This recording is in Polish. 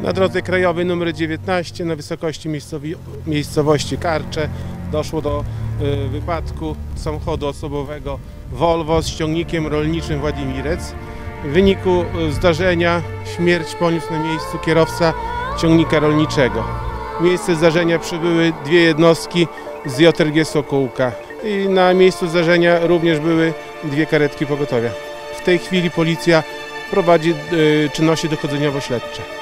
Na drodze krajowej nr 19 na wysokości miejscowości Karcze doszło do wypadku samochodu osobowego Volvo z ciągnikiem rolniczym Władimirec. W wyniku zdarzenia śmierć poniósł na miejscu kierowca ciągnika rolniczego. W miejsce zdarzenia przybyły dwie jednostki z JRG Sokółka i na miejscu zdarzenia również były dwie karetki pogotowia. W tej chwili policja prowadzi czynności dochodzeniowo-śledcze.